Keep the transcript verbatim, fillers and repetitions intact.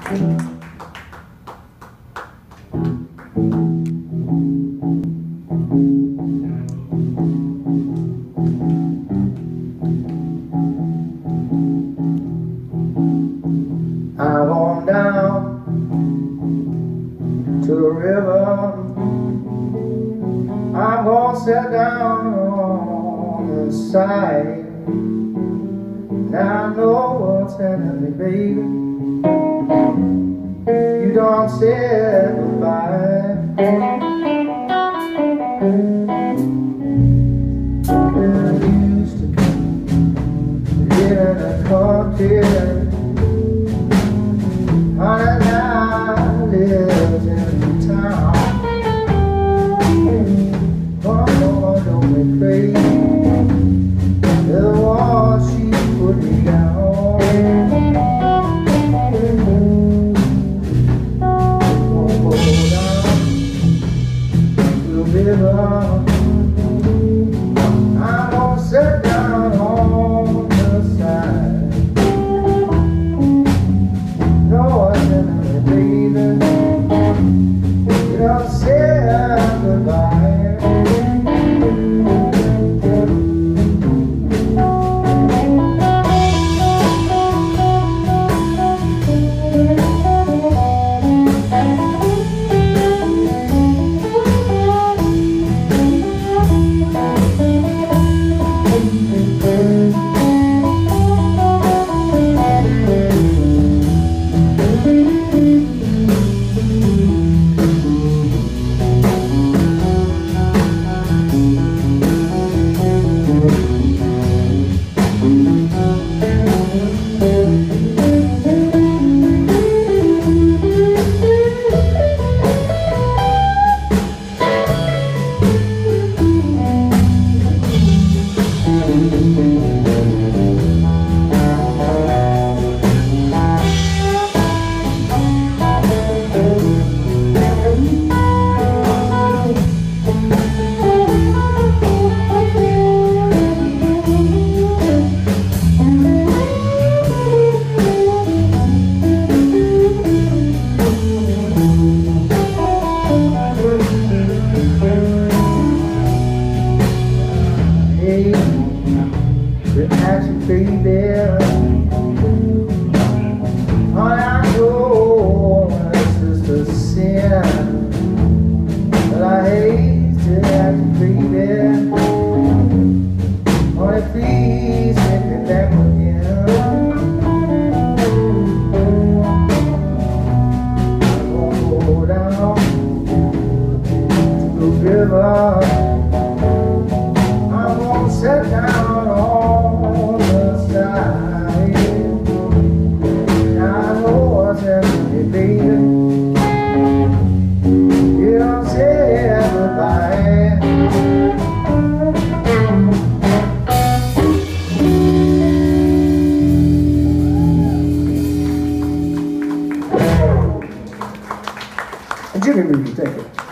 I'm on down to the river. I'm gonna sit down on the side. Now I know what's happening, baby. You don't say goodbye. I used to live in a country. Honey, now I live in town. Oh Lord, don't be crazy. The one she put me down. Won't go down to the river. I'm gonna sit down on the side. Baby, all I know is just a sin, but I hate to have to baby. Oh, please take me back again. I'm gonna go down to the river. I'm gonna sit down on the side. Now I know what's happening, baby. You don't say goodbye. Jimmy Ruby, thank you.